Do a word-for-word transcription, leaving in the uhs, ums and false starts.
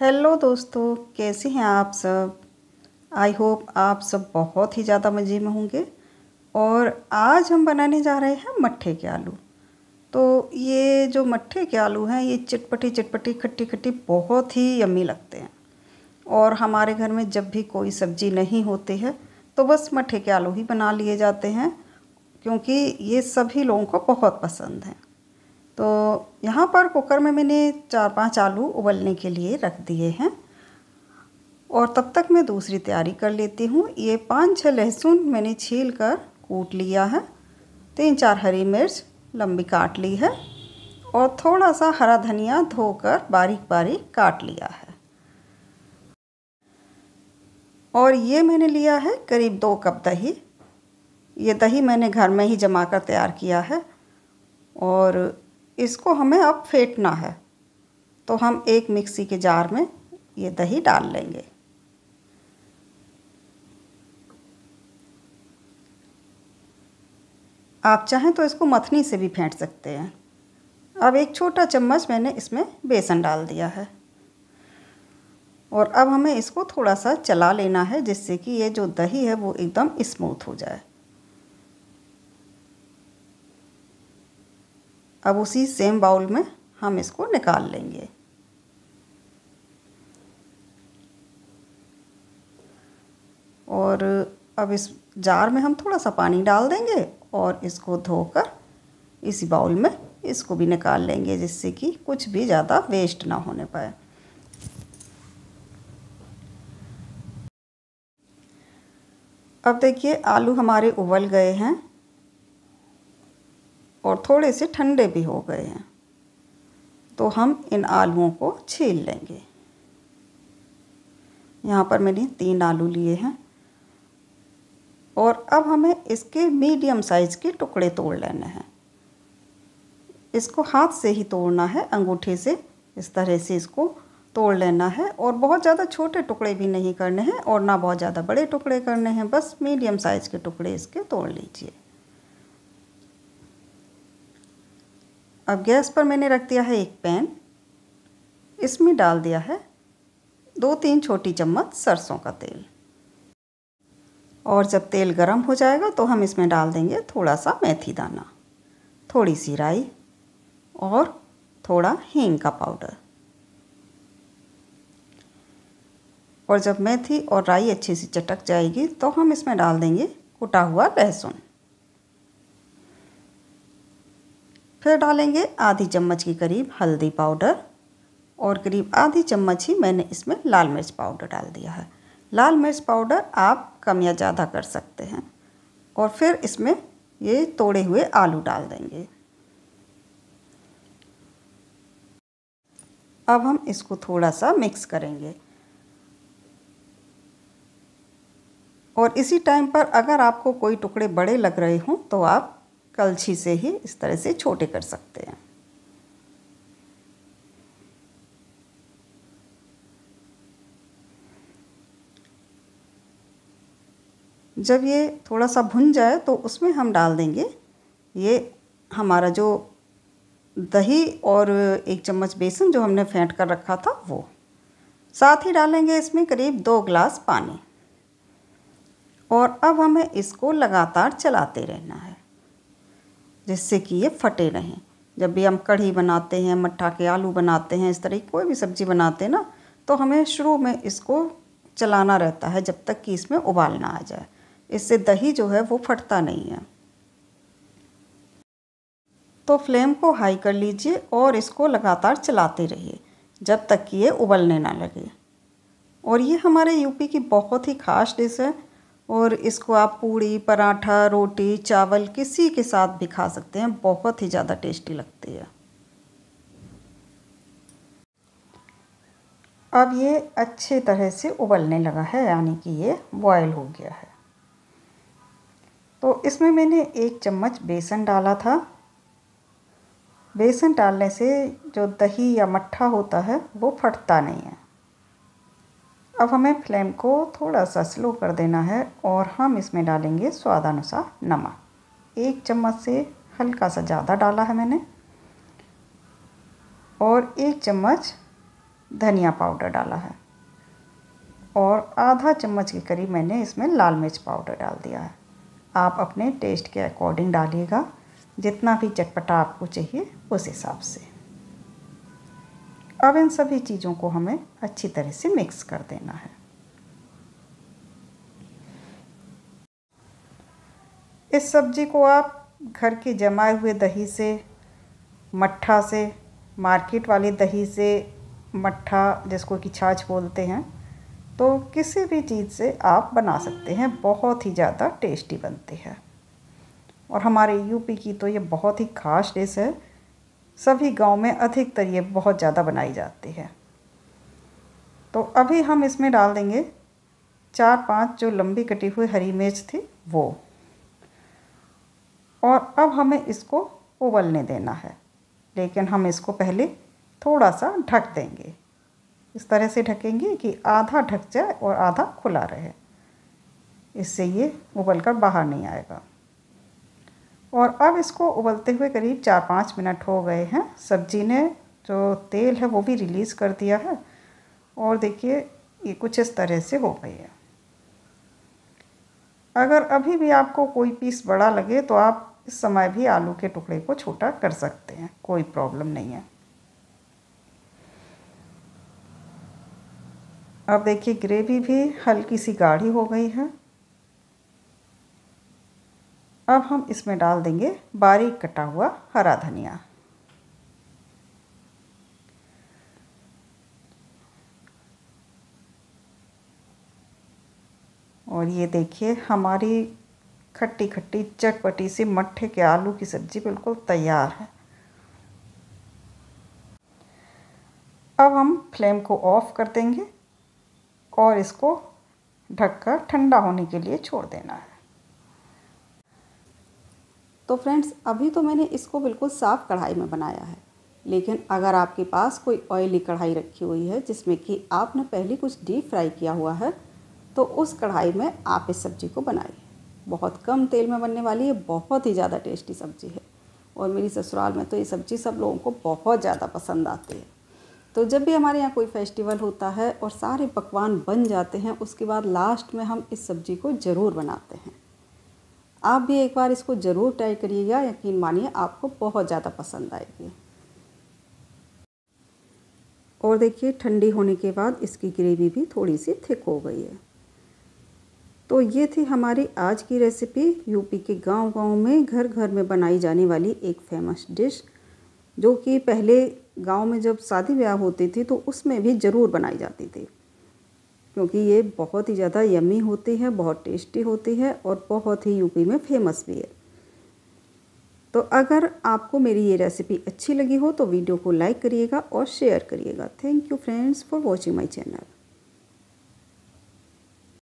Hello दोस्तों, कैसे हैं आप सब। आई होप आप सब बहुत ही ज़्यादा मज़े में होंगे। और आज हम बनाने जा रहे हैं मट्ठे के आलू। तो ये जो मट्ठे के आलू हैं ये चटपटी चटपटी खट्टी खट्टी बहुत ही यम्मी लगते हैं। और हमारे घर में जब भी कोई सब्ज़ी नहीं होती है तो बस मट्ठे के आलू ही बना लिए जाते हैं, क्योंकि ये सभी लोगों को बहुत पसंद हैं। तो यहाँ पर कुकर में मैंने चार पांच आलू उबलने के लिए रख दिए हैं। और तब तक मैं दूसरी तैयारी कर लेती हूँ। ये पाँच छः लहसुन मैंने छील कर कूट लिया है। तीन चार हरी मिर्च लंबी काट ली है। और थोड़ा सा हरा धनिया धोकर बारीक बारीक काट लिया है। और ये मैंने लिया है करीब दो कप दही। ये दही मैंने घर में ही जमा कर तैयार किया है। और इसको हमें अब फेंटना है, तो हम एक मिक्सी के जार में ये दही डाल लेंगे। आप चाहें तो इसको मथनी से भी फेंट सकते हैं। अब एक छोटा चम्मच मैंने इसमें बेसन डाल दिया है। और अब हमें इसको थोड़ा सा चला लेना है, जिससे कि ये जो दही है वो एकदम स्मूथ हो जाए। अब उसी सेम बाउल में हम इसको निकाल लेंगे। और अब इस जार में हम थोड़ा सा पानी डाल देंगे और इसको धोकर इसी बाउल में इसको भी निकाल लेंगे, जिससे कि कुछ भी ज़्यादा वेस्ट ना होने पाए। अब देखिए आलू हमारे उबल गए हैं और थोड़े से ठंडे भी हो गए हैं। तो हम इन आलूओं को छील लेंगे। यहाँ पर मैंने तीन आलू लिए हैं। और अब हमें इसके मीडियम साइज़ के टुकड़े तोड़ लेने हैं। इसको हाथ से ही तोड़ना है, अंगूठे से इस तरह से इसको तोड़ लेना है। और बहुत ज़्यादा छोटे टुकड़े भी नहीं करने हैं और ना बहुत ज़्यादा बड़े टुकड़े करने हैं, बस मीडियम साइज़ के टुकड़े इसके तोड़ लीजिए। अब गैस पर मैंने रख दिया है एक पैन। इसमें डाल दिया है दो तीन छोटी चम्मच सरसों का तेल। और जब तेल गरम हो जाएगा तो हम इसमें डाल देंगे थोड़ा सा मेथी दाना, थोड़ी सी राई और थोड़ा हींग का पाउडर। और जब मेथी और राई अच्छे से चटक जाएगी तो हम इसमें डाल देंगे कुटा हुआ लहसुन। फिर डालेंगे आधी चम्मच के करीब हल्दी पाउडर। और करीब आधी चम्मच ही मैंने इसमें लाल मिर्च पाउडर डाल दिया है। लाल मिर्च पाउडर आप कम या ज़्यादा कर सकते हैं। और फिर इसमें ये तोड़े हुए आलू डाल देंगे। अब हम इसको थोड़ा सा मिक्स करेंगे। और इसी टाइम पर अगर आपको कोई टुकड़े बड़े लग रहे हों तो आप कलछी से ही इस तरह से छोटे कर सकते हैं। जब ये थोड़ा सा भुन जाए तो उसमें हम डाल देंगे ये हमारा जो दही और एक चम्मच बेसन जो हमने फेंट कर रखा था वो। साथ ही डालेंगे इसमें करीब दो गिलास पानी। और अब हमें इसको लगातार चलाते रहना है, जिससे कि ये फटे नहीं। जब भी हम कढ़ी बनाते हैं, मट्ठा के आलू बनाते हैं, इस तरह की कोई भी सब्ज़ी बनाते हैं ना, तो हमें शुरू में इसको चलाना रहता है जब तक कि इसमें उबाल ना आ जाए। इससे दही जो है वो फटता नहीं है। तो फ्लेम को हाई कर लीजिए और इसको लगातार चलाते रहिए जब तक कि ये उबलने ना लगे। और ये हमारे यूपी की बहुत ही ख़ास डिश है। और इसको आप पूड़ी, पराठा, रोटी, चावल किसी के साथ भी खा सकते हैं। बहुत ही ज़्यादा टेस्टी लगती है। अब ये अच्छे तरह से उबलने लगा है, यानी कि ये बॉयल हो गया है। तो इसमें मैंने एक चम्मच बेसन डाला था। बेसन डालने से जो दही या मट्ठा होता है वो फटता नहीं है। अब हमें फ्लेम को थोड़ा सा स्लो कर देना है और हम इसमें डालेंगे स्वादानुसार नमक। एक चम्मच से हल्का सा ज़्यादा डाला है मैंने। और एक चम्मच धनिया पाउडर डाला है और आधा चम्मच के करीब मैंने इसमें लाल मिर्च पाउडर डाल दिया है। आप अपने टेस्ट के अकॉर्डिंग डालिएगा, जितना भी चटपटा आपको चाहिए उस हिसाब से। अब इन सभी चीज़ों को हमें अच्छी तरह से मिक्स कर देना है। इस सब्ज़ी को आप घर के जमाए हुए दही से, मट्ठा से, मार्केट वाली दही से, मट्ठा जिसको कि छाछ बोलते हैं, तो किसी भी चीज़ से आप बना सकते हैं। बहुत ही ज़्यादा टेस्टी बनती है और हमारे यूपी की तो ये बहुत ही ख़ास डिश है। सभी गांव में अधिकतर ये बहुत ज़्यादा बनाई जाती है। तो अभी हम इसमें डाल देंगे चार पांच जो लंबी कटी हुई हरी मिर्च थी वो, और अब हमें इसको उबलने देना है। लेकिन हम इसको पहले थोड़ा सा ढक देंगे। इस तरह से ढकेंगे कि आधा ढक जाए और आधा खुला रहे, इससे ये उबल कर बाहर नहीं आएगा। और अब इसको उबलते हुए करीब चार पाँच मिनट हो गए हैं। सब्जी ने जो तेल है वो भी रिलीज़ कर दिया है और देखिए ये कुछ इस तरह से हो गई है। अगर अभी भी आपको कोई पीस बड़ा लगे तो आप इस समय भी आलू के टुकड़े को छोटा कर सकते हैं, कोई प्रॉब्लम नहीं है। अब देखिए ग्रेवी भी हल्की सी गाढ़ी हो गई है। अब हम इसमें डाल देंगे बारीक कटा हुआ हरा धनिया। और ये देखिए हमारी खट्टी खट्टी चटपटी सी मट्ठे के आलू की सब्ज़ी बिल्कुल तैयार है। अब हम फ्लेम को ऑफ़ कर देंगे और इसको ढककर ठंडा होने के लिए छोड़ देना है। तो फ्रेंड्स, अभी तो मैंने इसको बिल्कुल साफ़ कढ़ाई में बनाया है, लेकिन अगर आपके पास कोई ऑयली कढ़ाई रखी हुई है जिसमें कि आपने पहले कुछ डीप फ्राई किया हुआ है, तो उस कढ़ाई में आप इस सब्ज़ी को बनाइए। बहुत कम तेल में बनने वाली है, बहुत ही ज़्यादा टेस्टी सब्ज़ी है और मेरी ससुराल में तो ये सब्ज़ी सब लोगों को बहुत ज़्यादा पसंद आती है। तो जब भी हमारे यहाँ कोई फेस्टिवल होता है और सारे पकवान बन जाते हैं, उसके बाद लास्ट में हम इस सब्ज़ी को ज़रूर बनाते हैं। आप भी एक बार इसको ज़रूर ट्राई करिएगा, यकीन मानिए आपको बहुत ज़्यादा पसंद आएगी। और देखिए ठंडी होने के बाद इसकी ग्रेवी भी थोड़ी सी थिक हो गई है। तो ये थी हमारी आज की रेसिपी, यूपी के गांव-गांव में घर घर में बनाई जाने वाली एक फेमस डिश, जो कि पहले गांव में जब शादी ब्याह होती थी तो उसमें भी ज़रूर बनाई जाती थी, क्योंकि ये बहुत ही ज़्यादा यम्मी होती है, बहुत टेस्टी होती है और बहुत ही यूपी में फेमस भी है। तो अगर आपको मेरी ये रेसिपी अच्छी लगी हो तो वीडियो को लाइक करिएगा और शेयर करिएगा। Thank you friends for watching my channel.